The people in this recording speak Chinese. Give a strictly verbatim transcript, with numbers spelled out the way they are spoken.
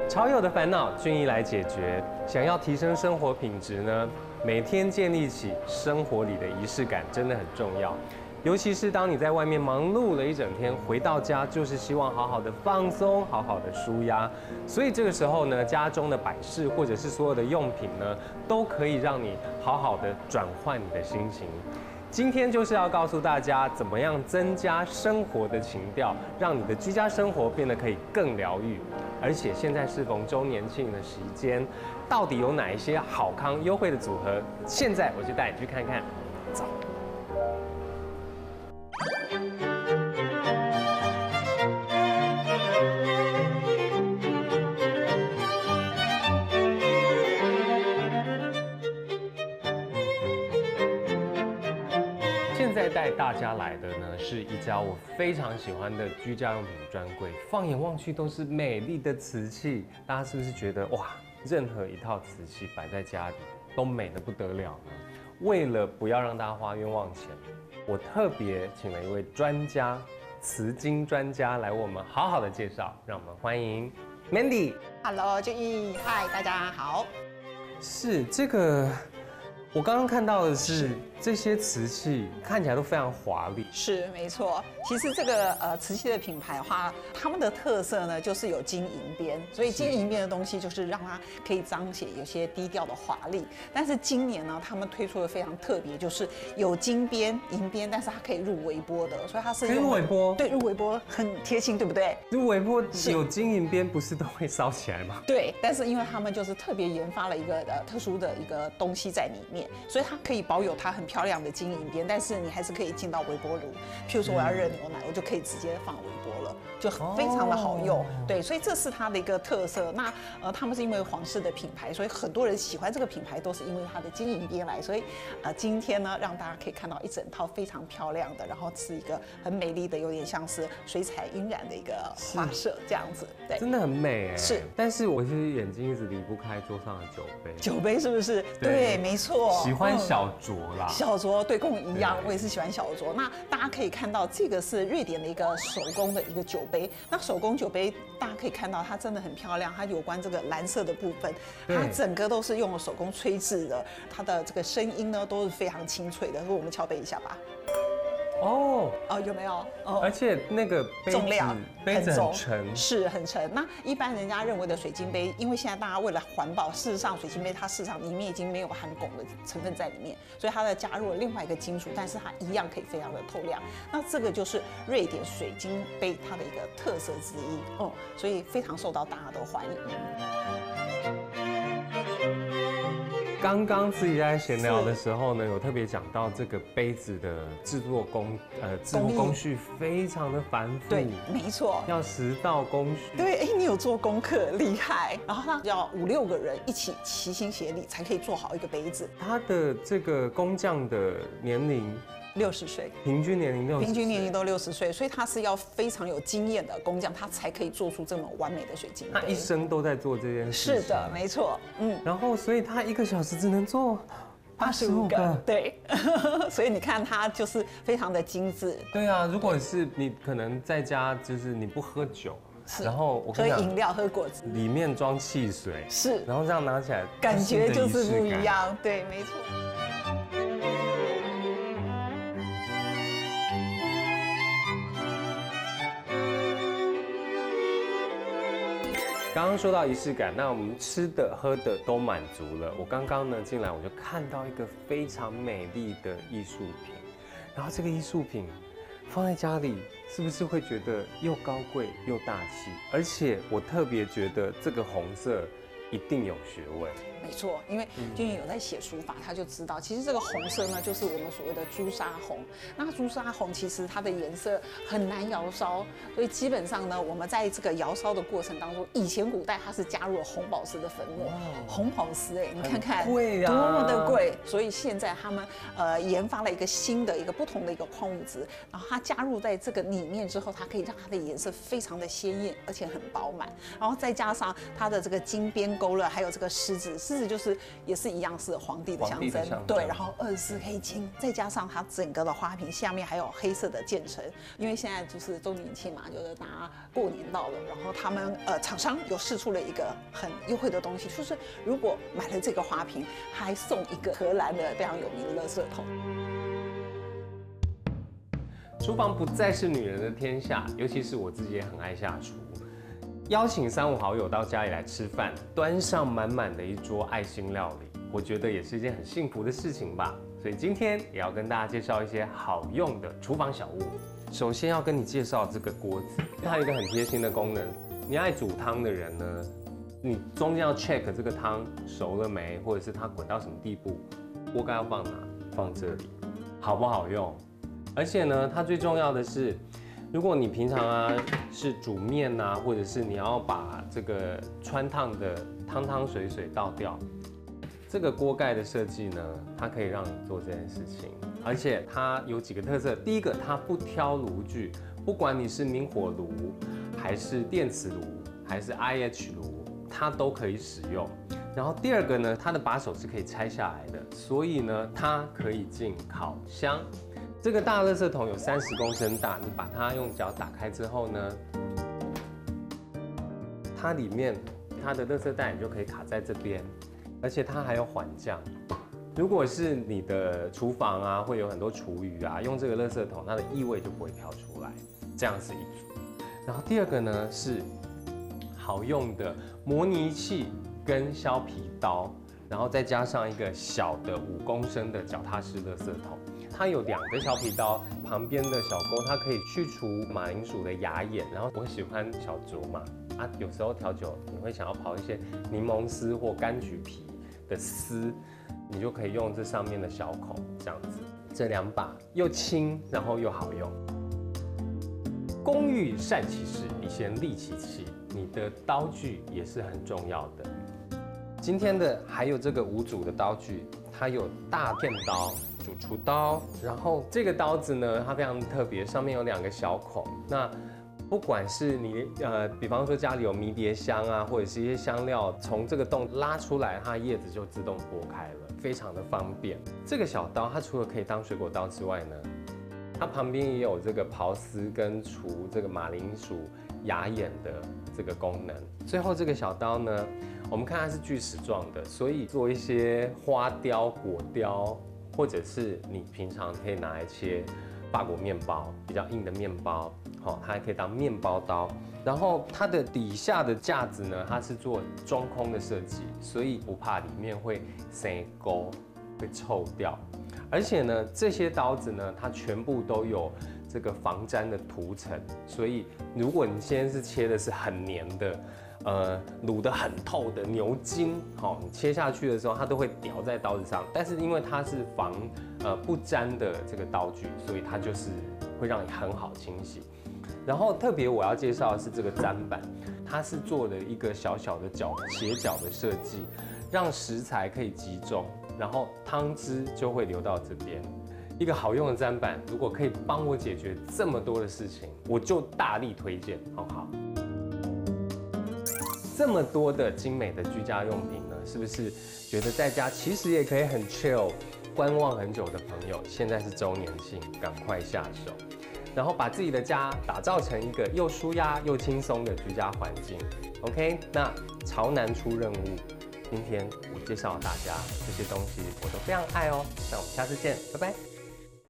潮友的烦恼，均一来解决。想要提升生活品质呢，每天建立起生活里的仪式感，真的很重要。尤其是当你在外面忙碌了一整天，回到家就是希望好好的放松，好好的舒压。所以这个时候呢，家中的摆饰或者是所有的用品呢，都可以让你好好的转换你的心情。今天就是要告诉大家，怎么样增加生活的情调，让你的居家生活变得可以更疗愈。而且现在适逢周年庆的时间，到底有哪一些好康优惠的组合？现在我就带你去看看。走。现在带大家来的呢，是一家我非常喜欢的居家用品专柜。放眼望去都是美丽的瓷器，大家是不是觉得哇，任何一套瓷器摆在家里都美得不得了呢？为了不要让大家花冤枉钱，我特别请了一位专家，瓷金专家来为我们好好的介绍。让我们欢迎 Mandy。Hello， 俊逸，嗨，大家好。 是这个。我刚刚看到的是这些瓷器看起来都非常华丽， 是没错。其实这个呃瓷器的品牌的话，他们的特色呢就是有金银边，所以金银边的东西就是让它可以彰显有些低调的华丽。但是今年呢，他们推出的非常特别，就是有金边、银边，但是它可以入微波的，所以它是入微波， 对，入微波很贴心，对不对？ 入微波有金银边不是都会烧起来吗？ 对，但是因为他们就是特别研发了一个呃特殊的一个东西在里面。所以它可以保有它很漂亮的金银边，但是你还是可以进到微波炉。譬如说我要热牛奶，我就可以直接放微波了，就非常的好用。对，所以这是它的一个特色。那呃，他们是因为皇室的品牌，所以很多人喜欢这个品牌，都是因为它的金银边来。所以呃，今天呢，让大家可以看到一整套非常漂亮的，然后是一个很美丽的，有点像是水彩晕染的一个花色这样子。对， 真的很美哎。 是， 但是我其实眼睛一直离不开桌上的酒杯。 酒杯是不是？对，没错。 喜欢小酌啦， 嗯、小酌对，跟我一样，我也是喜欢小酌。那大家可以看到，这个是瑞典的一个手工的一个酒杯。那手工酒杯，大家可以看到它真的很漂亮，它有关这个蓝色的部分，它整个都是用了手工吹制的，它的这个声音呢都是非常清脆的。我们敲杯一下吧。哦哦，有没有？哦， 而且那个杯子重量杯子很沉， 是很沉。那一般人家认为的水晶杯，因为现在大家为了环保，事实上水晶杯它事实上里面已经没有含汞的成分在里面，所以它的加入了另外一个金属，但是它一样可以非常的透亮。那这个就是瑞典水晶杯它的一个特色之一，嗯，所以非常受到大家的欢迎。 刚刚自己在闲聊的时候呢，有特别讲到这个杯子的制作工呃制作工序非常的繁复， 对，没错， 要十道工序。 对，哎，你有做功课，厉害。然后它要五六个人一起齐心协力才可以做好一个杯子。 它的这个工匠的年龄。 六十岁， 平均年龄六十， 平均年龄都六十岁，所以他是要非常有经验的工匠，他才可以做出这么完美的水晶杯。 他一生都在做这件事。 是的，没错，嗯。 然后，所以他一个小时只能做八十五个， 对。所以你看，他就是非常的精致。 对啊，如果是你可能在家，就是你不喝酒。然后我喝饮料、喝果汁， 里面装汽水， 是， 然后这样拿起来， 感觉就是不一样。对，没错。 刚刚说到仪式感，那我们吃的喝的都满足了。我刚刚呢进来，我就看到一个非常美丽的艺术品，然后这个艺术品放在家里，是不是会觉得又高贵又大气？而且我特别觉得这个红色一定有学问。 没错，因为君怡有在写书法，他就知道，其实这个红色呢，就是我们所谓的朱砂红。那朱砂红其实它的颜色很难窑烧，所以基本上呢，我们在这个窑烧的过程当中，以前古代它是加入了红宝石的粉末，红宝石哎，你看看贵啊， 多么的贵。所以现在他们呃研发了一个新的一个不同的一个矿物质，然后它加入在这个里面之后，它可以让它的颜色非常的鲜艳，而且很饱满，然后再加上它的这个金边勾勒，还有这个狮子狮子就是也是一样是皇帝的象征，对，然后二十四 K 金，再加上它整个的花瓶下面还有黑色的渐层，因为现在就是周年庆嘛，就是大家过年到了，然后他们呃厂商有释出了一个很优惠的东西，就是如果买了这个花瓶，还送一个荷兰的非常有名的垃圾桶。 厨房不再是女人的天下，尤其是我自己也很爱下厨。邀请三五好友到家里来吃饭，端上满满的一桌爱心料理，我觉得也是一件很幸福的事情吧。所以今天也要跟大家介绍一些好用的厨房小物。首先要跟你介绍这个锅子，它有一个很贴心的功能。你爱煮汤的人呢，你中间要 check 这个汤熟了没，或者是它滚到什么地步，锅盖要放哪？放这里，好不好用？而且呢，它最重要的是，如果你平常啊是煮面啊，或者是你要把这个汆烫的汤汤水水倒掉，这个锅盖的设计呢，它可以让你做这件事情。而且它有几个特色，第一个，它不挑炉具，不管你是明火炉，还是电磁炉，还是 I H 炉，它都可以使用。然后第二个呢，它的把手是可以拆下来的，所以呢，它可以进烤箱。这个大垃圾桶有三十公升大，你把它用脚打开之后呢，它里面它的垃圾袋你就可以卡在这边，而且它还有缓降。如果是你的厨房啊，会有很多厨余啊，用这个垃圾桶，它的异味就不会飘出来，这样是一组。然后第二个呢是好用的模拟器跟削皮刀，然后再加上一个小的五公升的脚踏式垃圾桶。它有两个削皮刀，旁边的小钩它可以去除马铃薯的芽眼，然后我喜欢小酌嘛，啊，有时候调酒你会想要刨一些柠檬丝或柑橘皮的丝，你就可以用这上面的小孔这样子。这两把又轻，然后又好用。工欲善其事，必先利其器，你的刀具也是很重要的。今天的还有这个五组的刀具，它有大片刀、主厨刀，然后这个刀子呢，它非常特别，上面有两个小孔。那不管是你呃，比方说家里有迷迭香啊，或者是一些香料，从这个洞拉出来，它的叶子就自动剥开了，非常的方便。这个小刀它除了可以当水果刀之外呢，它旁边也有这个刨丝跟除这个马铃薯芽眼的这个功能。最后这个小刀呢，我们看它是锯齿状的，所以做一些花雕、果雕，或者是你平常可以拿来切法国面包，比较硬的面包，好，它还可以当面包刀。然后它的底下的架子呢，它是做中空的设计，所以不怕里面会生勾，会臭掉。而且呢，这些刀子呢，它全部都有这个防粘的涂层，所以如果你现在是切的是很黏的，呃，卤得很透的牛筋，好，你切下去的时候，它都会掉在刀子上。但是因为它是防呃不粘的这个刀具，所以它就是会让你很好清洗。然后特别我要介绍的是这个砧板，它是做了一个小小的角斜角的设计，让食材可以集中，然后汤汁就会流到这边。一个好用的砧板，如果可以帮我解决这么多的事情，我就大力推荐，好不好？这么多的精美的居家用品呢，是不是觉得在家其实也可以很 chill， 观望很久的朋友，现在是周年庆，赶快下手，然后把自己的家打造成一个又舒压又轻松的居家环境。OK， 那潮男出任务，今天我介绍大家这些东西，我都非常爱哦。那我们下次见，拜拜。